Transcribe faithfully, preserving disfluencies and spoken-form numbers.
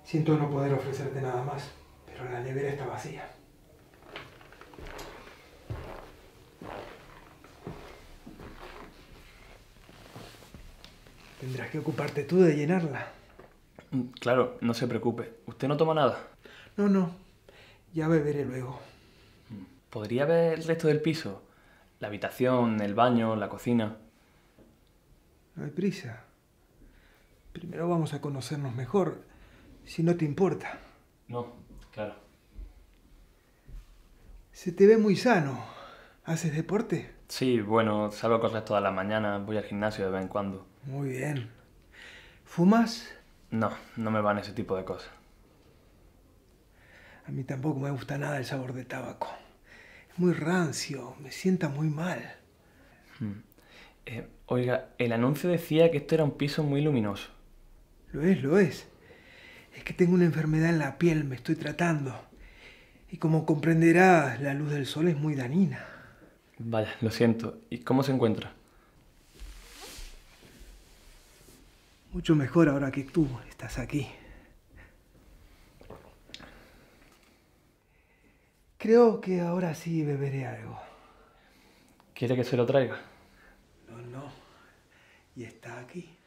Siento no poder ofrecerte nada más, pero la nevera está vacía. Tendrás que ocuparte tú de llenarla. Claro, no se preocupe. ¿Usted no toma nada? No, no. Ya beberé luego. ¿Podría ver el resto del piso? La habitación, el baño, la cocina. No hay prisa. Primero vamos a conocernos mejor, si no te importa. No, claro. Se te ve muy sano. ¿Haces deporte? Sí, bueno, salgo a correr todas las mañanas, voy al gimnasio de vez en cuando. Muy bien. ¿Fumas? No, no me van ese tipo de cosas. A mí tampoco me gusta nada el sabor de tabaco. Es muy rancio, me sienta muy mal. Hmm. Eh, oiga, el anuncio decía que esto era un piso muy luminoso. Lo es, lo es. Es que tengo una enfermedad en la piel, me estoy tratando. Y como comprenderás, la luz del sol es muy dañina. Vaya, lo siento. ¿Y cómo se encuentra? Mucho mejor ahora que tú estás aquí. Creo que ahora sí beberé algo. ¿Quiere que se lo traiga? No, no. Y está aquí.